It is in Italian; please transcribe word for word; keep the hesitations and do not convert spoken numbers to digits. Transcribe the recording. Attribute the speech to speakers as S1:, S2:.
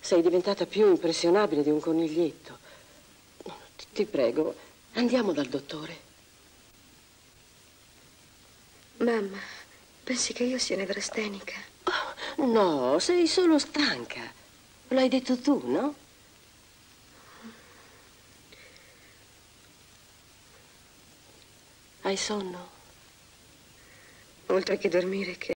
S1: Sei diventata più impressionabile di un coniglietto. Ti, ti prego, andiamo dal dottore.
S2: Mamma, pensi che io sia nevrastenica?
S1: Oh, no, sei solo stanca. L'hai detto tu, no? Hai sonno?
S2: Oltre che dormire, che